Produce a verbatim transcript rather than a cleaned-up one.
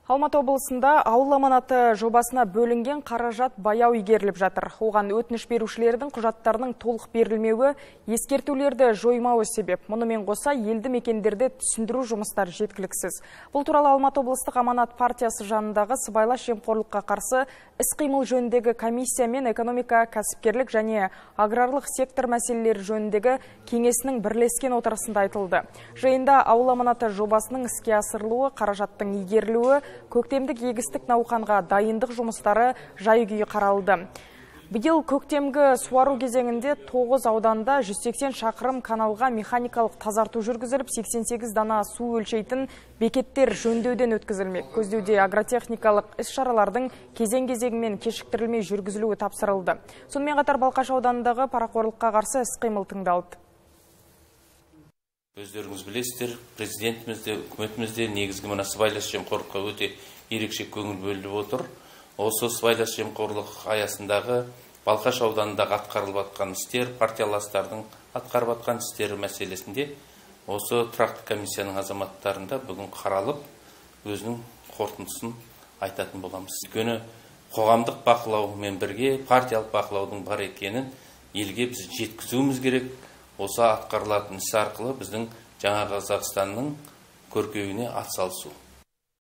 Алматы облысында ауыл аманаты жобасына бөлінген қаражат баяу игеріліп жатыр. Оған өтініш берушілердің құжаттарының толық берілмеуі, ескертулерді жоймауы себеп. Мұнымен қоса елді мекендерде түсіндіру жұмыстары жеткіліксіз. Бұл туралы Алматы облыстық аманат партиясы жанындағы сыбайлас жемқорлыққа қарсы іс-қимыл жөніндегі комиссия мен экономика, кәсіпкерлік және аграрлық сектор мәселелері жөніндегі кеңесінің бірлескен отырысында айтылды. Жиында ауыл аманаты жобасының іске асырылуы, қаражаттың игерілуі, көктемдік егістік науқанға дайындық жұмыстары жай-күйі қаралды. Биыл көктемгі суару кезеңінде тоғыз ауданда жүз сексен шақырым каналға механикалық тазарту жүргізіліп, сексен сегіз дана су өлшейтін бекеттер жөндеуден өткізілмек. Көздеуде агротехникалық іс-шаралардың кезең-кезеңімен кешіктірілмей жүргізілуі тапсырылды. Сонымен қатар Балқаш ауданындағы парақорлыққа қарсы іс-қимыл тыңдалды. Өздеріңіз білесіздер, президентімізде, үкіметімізде негізгі мына сыбайлас жемқорлыққа өте ерекше көңіл бөлініп отыр. Осы сыбайлас жемқорлық аясындағы Балқаш ауданындағы атқарылып жатқан істер, партияластардың атқарып жатқан істері мәселесінде осы тұрақты комиссияның азаматтарында бүгін қаралып, өзінің қорытындысын айтатын боламыз. Өйткені қоғамдық бақылаумен бірге партиялық бақылаудың бар екенін елге біз жеткізуіміз керек. Осы атқарылатын іс арқылы біздің жаңа Қазақстанның көркеюіне атсалысу.